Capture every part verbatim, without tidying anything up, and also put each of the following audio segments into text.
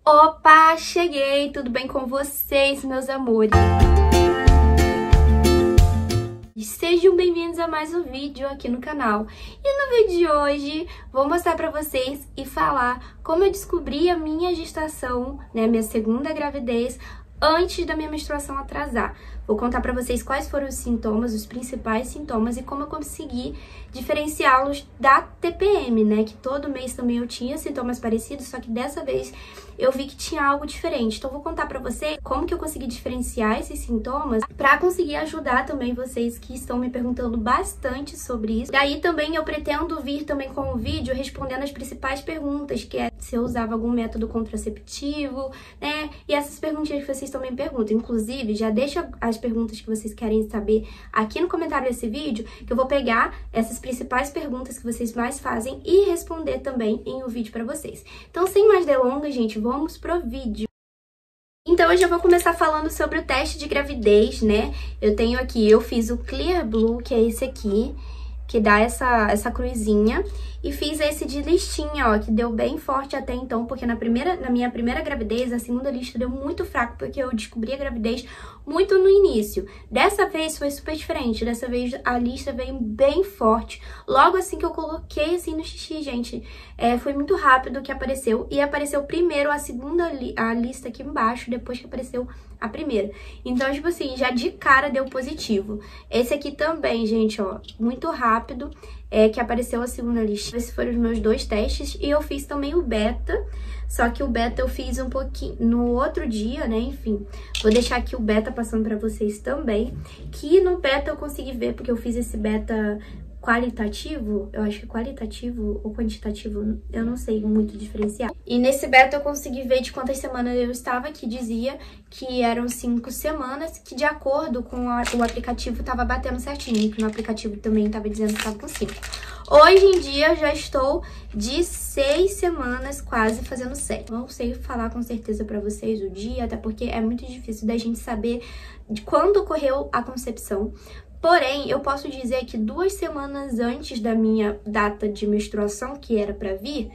Opa, cheguei! Tudo bem com vocês, meus amores? Sejam bem-vindos a mais um vídeo aqui no canal. E no vídeo de hoje, vou mostrar pra vocês e falar como eu descobri a minha gestação, né, minha segunda gravidez, antes da minha menstruação atrasar. Vou contar pra vocês quais foram os sintomas, os principais sintomas e como eu consegui diferenciá-los da T P M, né? Que todo mês também eu tinha sintomas parecidos, só que dessa vez eu vi que tinha algo diferente. Então, vou contar pra vocês como que eu consegui diferenciar esses sintomas pra conseguir ajudar também vocês que estão me perguntando bastante sobre isso. Daí também eu pretendo vir também com um vídeo respondendo as principais perguntas, que é se eu usava algum método contraceptivo, né? E essas perguntinhas que vocês também perguntam. Inclusive, já deixa as perguntas que vocês querem saber aqui no comentário desse vídeo, que eu vou pegar essas principais perguntas que vocês mais fazem e responder também em um vídeo pra vocês. Então, sem mais delongas, gente, vamos pro vídeo. Então, eu já vou começar falando sobre o teste de gravidez, né? Eu tenho aqui, eu fiz o Clear Blue, que é esse aqui, que dá essa, essa cruzinha. E fiz esse de listinha, ó, que deu bem forte até então, porque na, primeira, na minha primeira gravidez, a segunda lista deu muito fraco, porque eu descobri a gravidez muito no início. Dessa vez foi super diferente, dessa vez a lista veio bem forte. Logo assim que eu coloquei assim no xixi, gente, é, foi muito rápido que apareceu. E apareceu primeiro a segunda li a lista aqui embaixo, depois que apareceu a primeira. Então, tipo assim, já de cara deu positivo. Esse aqui também, gente, ó, muito rápido. É, que apareceu a segunda lista. Esses foram os meus dois testes. E eu fiz também o beta. Só que o beta eu fiz um pouquinho no outro dia, né? Enfim, vou deixar aqui o beta passando pra vocês também. Que no beta eu consegui ver, porque eu fiz esse beta qualitativo. Eu acho que qualitativo ou quantitativo, eu não sei muito diferenciar. E nesse beta eu consegui ver de quantas semanas eu estava, que dizia que eram cinco semanas, que de acordo com a, o aplicativo estava batendo certinho, que no aplicativo também estava dizendo que estava com cinco. Hoje em dia já estou de seis semanas, quase fazendo sete. Não sei falar com certeza pra vocês o dia, até porque é muito difícil da gente saber de quando ocorreu a concepção. Porém, eu posso dizer que duas semanas antes da minha data de menstruação, que era pra vir,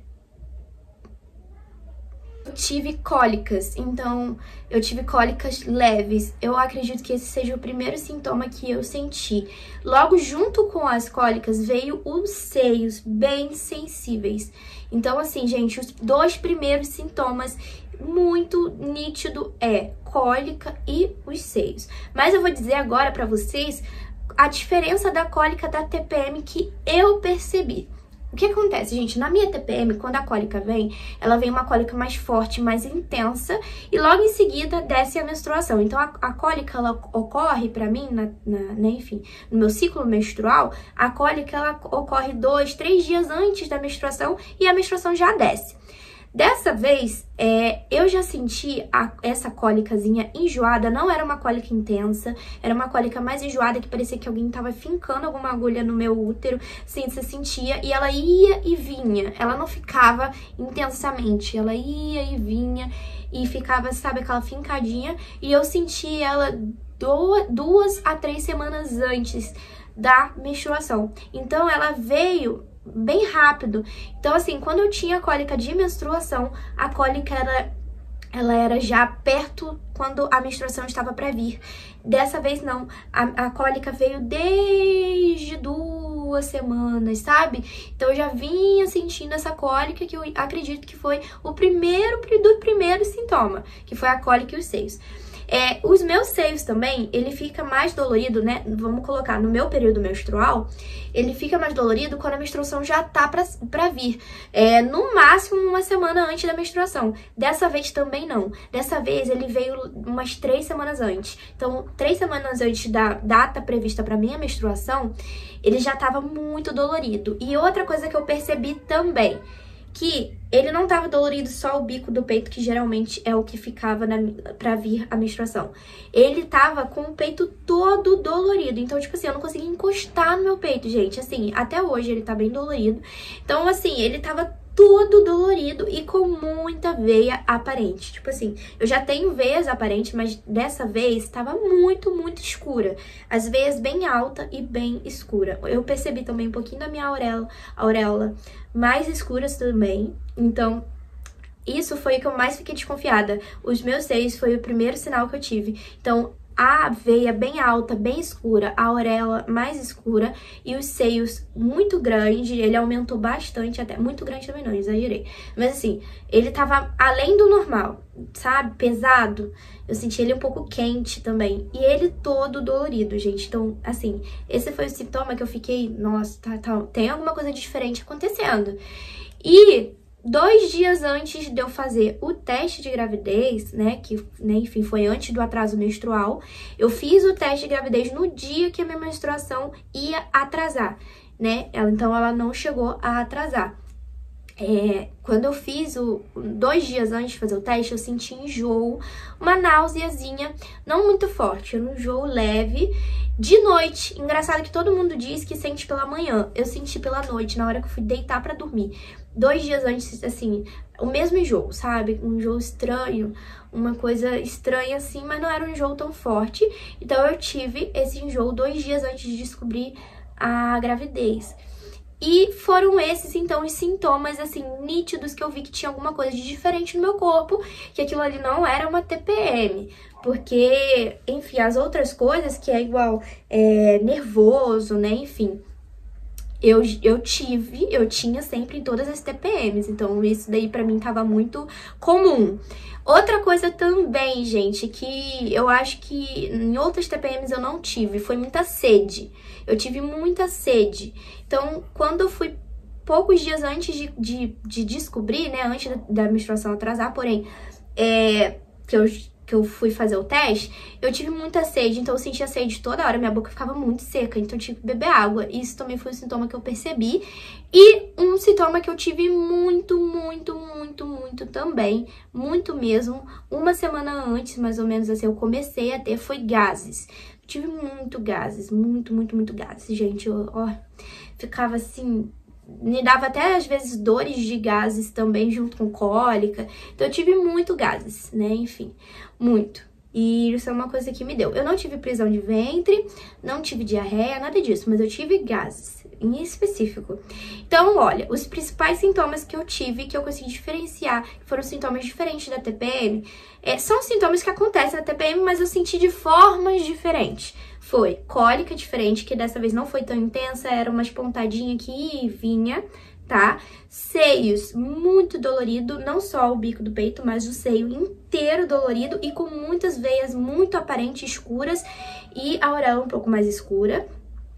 eu tive cólicas. Então, eu tive cólicas leves. Eu acredito que esse seja o primeiro sintoma que eu senti. Logo junto com as cólicas veio os seios bem sensíveis. Então, assim, gente, os dois primeiros sintomas muito nítido é cólica e os seios. Mas eu vou dizer agora pra vocês a diferença da cólica da T P M que eu percebi. O que acontece, gente? Na minha T P M, quando a cólica vem, ela vem uma cólica mais forte, mais intensa, e logo em seguida desce a menstruação. Então, a, a cólica, ela ocorre pra mim, na, na, né, enfim, no meu ciclo menstrual, a cólica, ela ocorre dois, três dias antes da menstruação e a menstruação já desce. Dessa vez, é, eu já senti a, essa cólicazinha enjoada, não era uma cólica intensa, era uma cólica mais enjoada, que parecia que alguém tava fincando alguma agulha no meu útero, assim, você sentia, e ela ia e vinha, ela não ficava intensamente, ela ia e vinha, e ficava, sabe, aquela fincadinha, e eu senti ela duas, duas a três semanas antes da menstruação. Então, ela veio bem rápido. Então, assim, quando eu tinha cólica de menstruação, a cólica era, ela era já perto quando a menstruação estava para vir. Dessa vez, não. A, a cólica veio desde duas semanas, sabe? Então, eu já vinha sentindo essa cólica, que eu acredito que foi o primeiro do primeiro sintoma, que foi a cólica e os seios. É, os meus seios também, ele fica mais dolorido, né? Vamos colocar no meu período menstrual, ele fica mais dolorido quando a menstruação já tá pra, pra vir. É, no máximo uma semana antes da menstruação. Dessa vez também não. Dessa vez ele veio umas três semanas antes. Então, três semanas antes da data prevista pra minha menstruação, ele já tava muito dolorido. E outra coisa que eu percebi também, que ele não tava dolorido só o bico do peito, que geralmente é o que ficava na, pra vir a menstruação. Ele tava com o peito todo dolorido. Então, tipo assim, eu não conseguia encostar no meu peito, gente. Assim, até hoje ele tá bem dolorido. Então, assim, ele tava todo dolorido e com muita veia aparente. Tipo assim, eu já tenho veias aparentes, mas dessa vez estava muito, muito escura. As veias bem alta e bem escura. Eu percebi também um pouquinho da minha auréola, auréola mais escuras também. Então, isso foi o que eu mais fiquei desconfiada. Os meus seios foi o primeiro sinal que eu tive. Então, a veia bem alta, bem escura, a auréola mais escura e os seios muito grandes, ele aumentou bastante até, muito grande também não, exagerei. Mas assim, ele tava além do normal, sabe? Pesado. Eu senti ele um pouco quente também. E ele todo dolorido, gente. Então, assim, esse foi o sintoma que eu fiquei, nossa, tá, tá, tem alguma coisa diferente acontecendo. E dois dias antes de eu fazer o teste de gravidez, né, que, né, enfim, foi antes do atraso menstrual, eu fiz o teste de gravidez no dia que a minha menstruação ia atrasar, né? Ela, então, ela não chegou a atrasar. É, quando eu fiz o dois dias antes de fazer o teste, eu senti enjoo, uma náuseazinha, não muito forte, um enjoo leve. De noite, engraçado que todo mundo diz que sente pela manhã, eu senti pela noite, na hora que eu fui deitar pra dormir. Dois dias antes, assim, o mesmo enjoo, sabe? Um enjoo estranho, uma coisa estranha assim, mas não era um enjoo tão forte. Então eu tive esse enjoo dois dias antes de descobrir a gravidez. E foram esses, então, os sintomas, assim, nítidos que eu vi que tinha alguma coisa de diferente no meu corpo, que aquilo ali não era uma T P M. Porque, enfim, as outras coisas, que é igual é, nervoso, né, enfim, eu, eu tive, eu tinha sempre em todas as T P Ms, então isso daí pra mim tava muito comum. Outra coisa também, gente, que eu acho que em outras T P Ms eu não tive, foi muita sede. Eu tive muita sede. Então, quando eu fui poucos dias antes de, de, de descobrir, né, antes da, da menstruação atrasar, porém, é, que eu... que eu fui fazer o teste, eu tive muita sede, então eu sentia sede toda hora, minha boca ficava muito seca, então eu tive que beber água. Isso também foi um sintoma que eu percebi. E um sintoma que eu tive muito, muito, muito, muito também, muito mesmo, uma semana antes, mais ou menos assim, eu comecei a ter, foi gases. Eu tive muito gases, muito, muito, muito gases, gente, eu, ó, ficava assim... Me dava até, às vezes, dores de gases também, junto com cólica. Então, eu tive muito gases, né? Enfim, muito. E isso é uma coisa que me deu. Eu não tive prisão de ventre, não tive diarreia, nada disso. Mas eu tive gases, em específico. Então, olha, os principais sintomas que eu tive, que eu consegui diferenciar, que foram sintomas diferentes da T P M, é, são sintomas que acontecem na T P M, mas eu senti de formas diferentes. Foi cólica diferente, que dessa vez não foi tão intensa, era uma pontadinha que vinha, tá? Seios muito dolorido, não só o bico do peito, mas o seio inteiro dolorido e com muitas veias muito aparentes, escuras, e a auréola um pouco mais escura.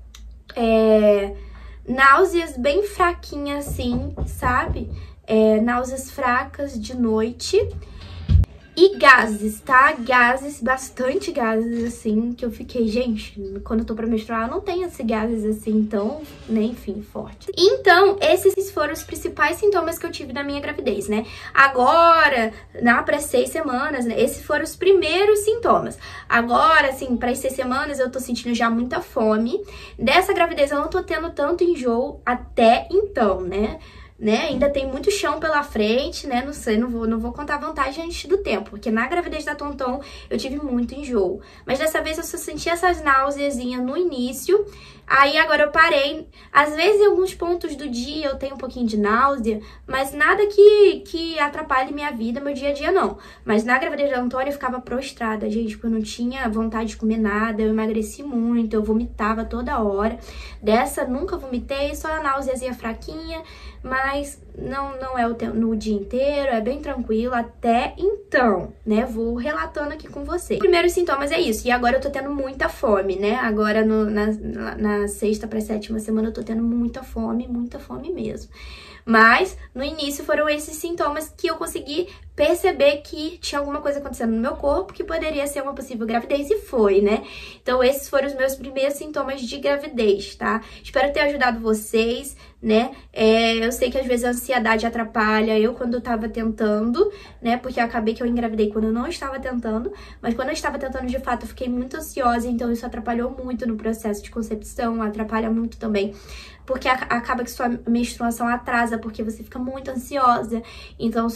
É... Náuseas bem fraquinhas assim, sabe? É... Náuseas fracas de noite. E gases, tá? Gases, bastante gases, assim, que eu fiquei, gente, quando eu tô pra menstruar, eu não tenho esses gases assim, tão, né, enfim, forte. Então, esses foram os principais sintomas que eu tive na minha gravidez, né? Agora, na para seis semanas, né, esses foram os primeiros sintomas. Agora, assim, para as seis semanas, eu tô sentindo já muita fome. Dessa gravidez, eu não tô tendo tanto enjoo até então, né? Né? Ainda tem muito chão pela frente, né? Não sei, não vou, não vou contar vantagem antes do tempo, porque na gravidez da Tonton eu tive muito enjoo. Mas dessa vez eu só senti essas náuseazinhas no início, aí agora eu parei. Às vezes em alguns pontos do dia eu tenho um pouquinho de náusea, mas nada que, que atrapalhe minha vida, meu dia a dia não. Mas na gravidez da Antônia eu ficava prostrada, gente, porque eu não tinha vontade de comer nada, eu emagreci muito, eu vomitava toda hora. Dessa nunca vomitei, só a náuseazinha fraquinha, mas não, não é o tempo, no dia inteiro, é bem tranquilo até então, né? Vou relatando aqui com vocês. Os primeiros sintomas é isso, e agora eu tô tendo muita fome, né? Agora no, na, na, na sexta pra sétima semana eu tô tendo muita fome, muita fome mesmo. Mas no início foram esses sintomas que eu consegui perceber que tinha alguma coisa acontecendo no meu corpo que poderia ser uma possível gravidez, e foi, né? Então esses foram os meus primeiros sintomas de gravidez, tá? Espero ter ajudado vocês, né? É, eu sei que às vezes a ansiedade atrapalha eu quando eu tava tentando, né? Porque eu acabei que eu engravidei quando eu não estava tentando, mas quando eu estava tentando de fato eu fiquei muito ansiosa, então isso atrapalhou muito no processo de concepção, atrapalha muito também, porque acaba que sua menstruação atrasa, porque você fica muito ansiosa, então sua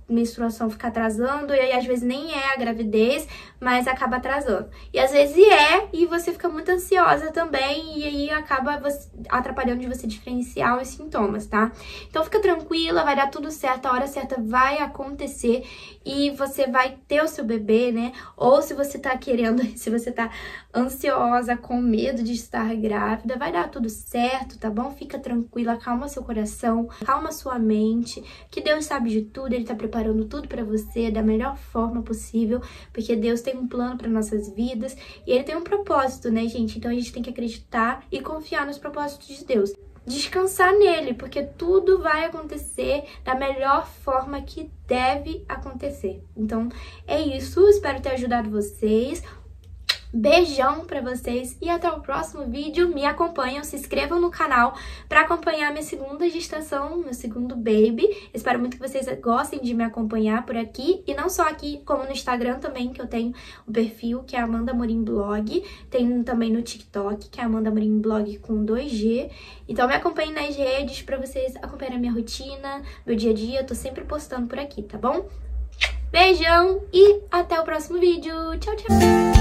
menstruação fica atrasando, e aí às vezes nem é a gravidez, mas acaba atrasando. E às vezes é, e você fica muito ansiosa também, e aí acaba você, atrapalhando de você diferenciar os sintomas, tá? Então fica tranquila, vai dar tudo certo, a hora certa vai acontecer, e você vai ter o seu bebê, né? Ou se você tá querendo, se você tá ansiosa, com medo de estar grávida, vai dar tudo certo, tá bom? Fica tranquila, calma seu coração, calma sua mente, que Deus sabe de tudo, Ele tá preparando tudo pra você da melhor forma possível, porque Deus tem um plano para nossas vidas e Ele tem um propósito, né, gente? Então a gente tem que acreditar e confiar nos propósitos de Deus. Descansar nele, porque tudo vai acontecer da melhor forma que deve acontecer. Então é isso, espero ter ajudado vocês. Beijão pra vocês e até o próximo vídeo. Me acompanham, se inscrevam no canal pra acompanhar minha segunda gestação, meu segundo baby. Espero muito que vocês gostem de me acompanhar por aqui. E não só aqui, como no Instagram também, que eu tenho o perfil, que é Amanda Amorim Blog. Tem também no TikTok, que é Amanda Amorim Blog com dois G. Então me acompanhem nas redes pra vocês acompanharem a minha rotina, meu dia a dia. Eu tô sempre postando por aqui, tá bom? Beijão e até o próximo vídeo. Tchau, tchau!